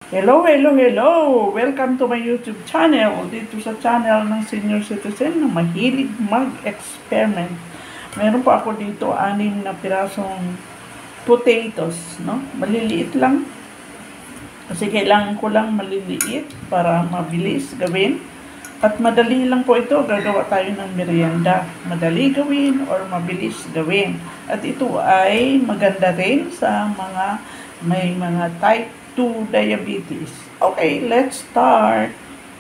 Hello, hello, hello! Welcome to my YouTube channel. Dito sa channel ng senior citizen na mahilig mag-experiment. Meron po ako dito 6 na pirasong potatoes, no? Maliliit lang. Kasi kailangan ko lang maliliit para mabilis gawin. At madali lang po ito. Gagawa tayo ng merienda. Madali gawin or mabilis gawin. At ito ay maganda rin sa mga may mga type 2 diabetes. Okay, let's start.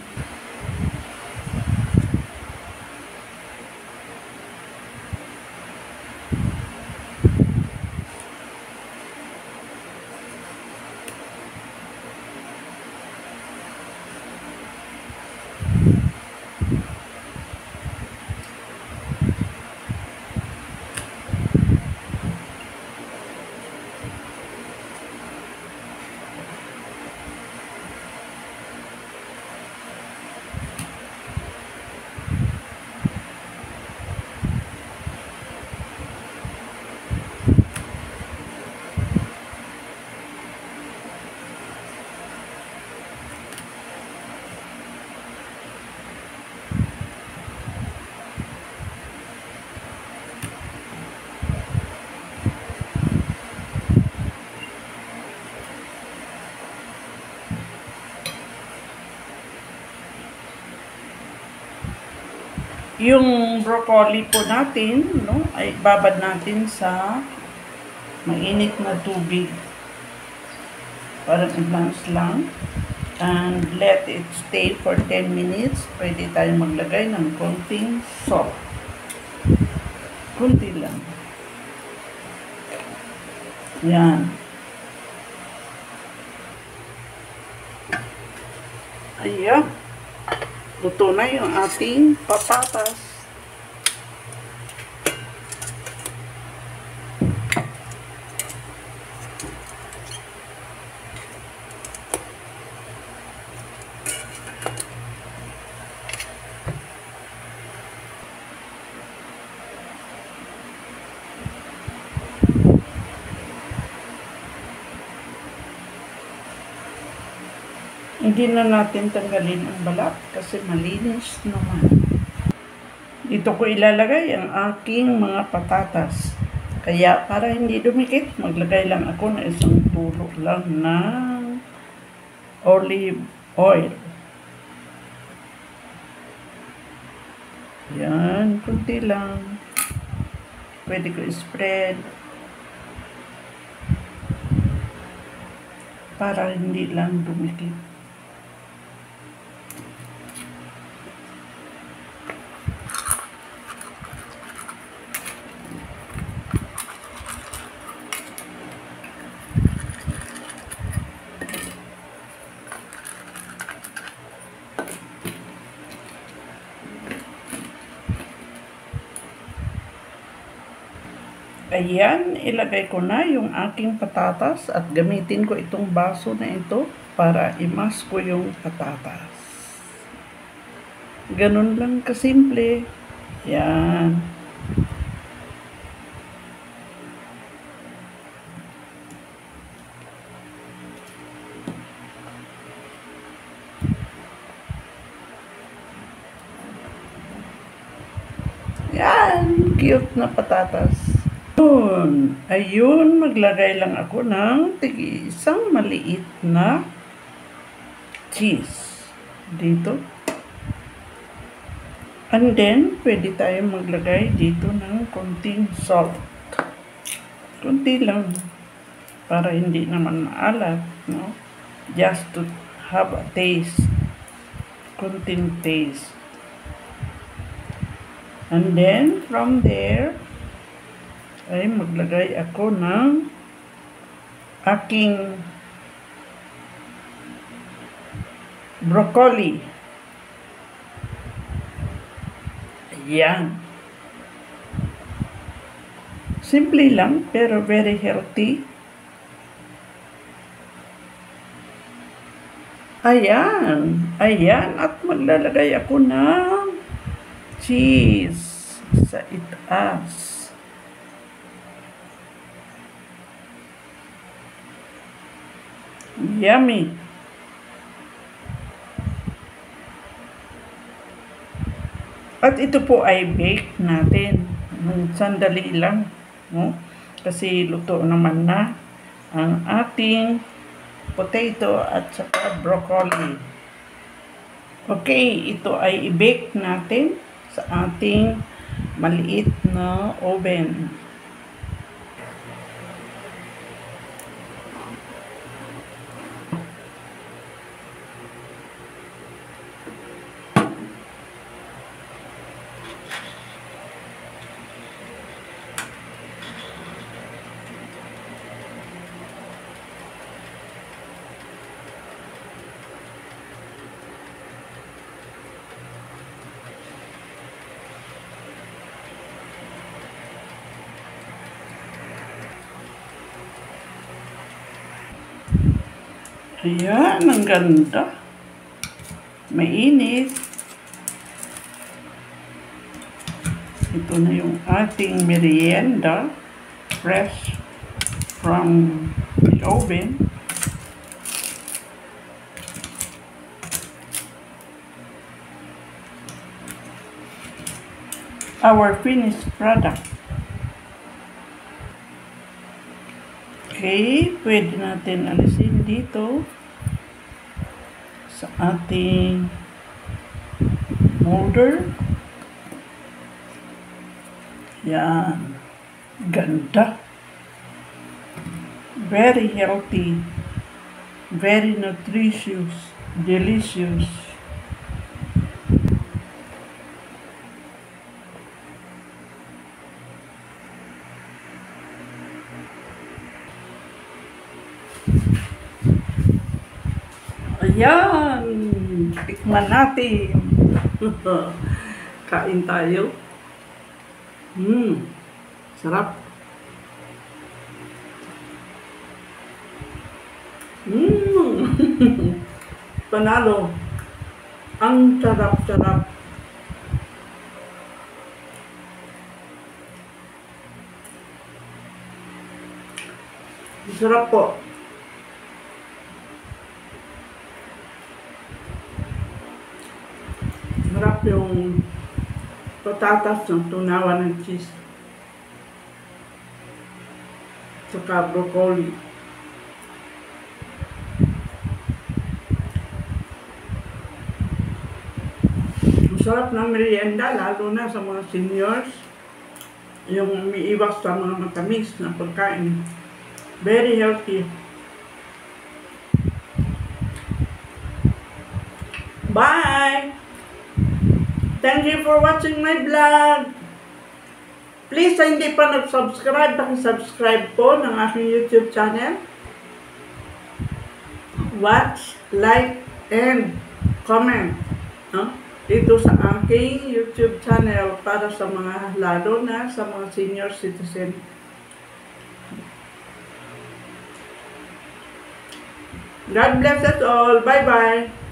Yung broccoli po natin, no, ay babad natin sa mainit na tubig. Parang advance lang. And let it stay for 10 minutes. Pwede tayong maglagay ng konting salt. Kunti lang. Yan. Ayan. Luto na yung ating patatas. Hindi na natin tanggalin ang balat kasi malinis naman. Dito ko ilalagay ang aking mga patatas. Kaya para hindi dumikit, maglagay lang ako ng isang tulo lang ng olive oil. Yan, kunti lang. Pwede ko spread para hindi lang dumikit. Ayan, ilagay ko na yung aking patatas at gamitin ko itong baso na ito para imas ko yung patatas. Ganun lang kasimple. Yan. Yan, cute na patatas. Ayun, maglagay lang ako ng isang maliit na cheese dito. And then, pwede tayong maglagay dito ng konting salt. Konti lang. Para hindi naman maalat, no? Just to have a taste. Konting taste. And then, from there, ay maglagay ako ng aking broccoli. Ayan. Simple lang pero very healthy. Ayan. Ayan. At maglalagay ako ng cheese sa itaas. Yummy! At ito po ay bake natin. Sandali lang. No? Kasi luto naman na ang ating potato at saka broccoli. Okay, ito ay i-bake natin sa ating maliit na oven. Ayan, ang ganda. Mainit. Ito na yung ating merienda. Fresh from the oven. Our finished product. Okay, pwede natin alisin dito sa ating molder. Yan. Ganda. Very healthy. Very nutritious. Delicious. Ayan! Tikman natin. Kain tayo. Sarap. Panalo. Ang sarap-sarap. Sarap po. Sarap yung patatas ng tunawan ng cheese. Saka broccoli. Masarap ng merienda, lalo na sa mga seniors. Yung umiiwas sa mga matamis na pagkain. Very healthy. Bye! Thank you for watching my vlog. Please, sa hindi pa nag-subscribe, paki-subscribe po ng aking YouTube channel. Watch, like, and comment. Dito sa aking YouTube channel para sa mga, lalo na sa mga senior citizen. God bless us all. Bye-bye.